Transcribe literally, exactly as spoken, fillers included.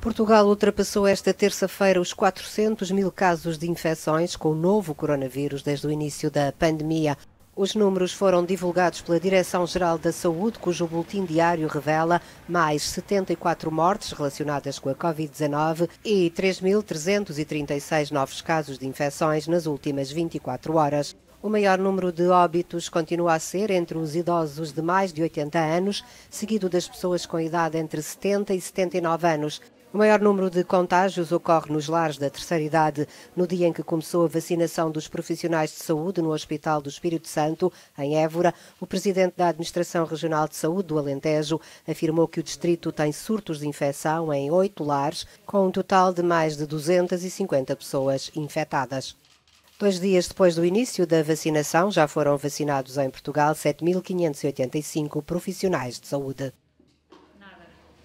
Portugal ultrapassou esta terça-feira os quatrocentos mil casos de infecções com o novo coronavírus desde o início da pandemia. Os números foram divulgados pela Direção-Geral da Saúde, cujo boletim diário revela mais setenta e quatro mortes relacionadas com a covid dezanove e três mil trezentos e trinta e seis novos casos de infecções nas últimas vinte e quatro horas. O maior número de óbitos continua a ser entre os idosos de mais de oitenta anos, seguido das pessoas com idade entre setenta e setenta e nove anos. O maior número de contágios ocorre nos lares da terceira idade. No dia em que começou a vacinação dos profissionais de saúde no Hospital do Espírito Santo, em Évora, o presidente da Administração Regional de Saúde do Alentejo afirmou que o distrito tem surtos de infecção em oito lares, com um total de mais de duzentas e cinquenta pessoas infectadas. Dois dias depois do início da vacinação, já foram vacinados em Portugal sete mil quinhentos e oitenta e cinco profissionais de saúde.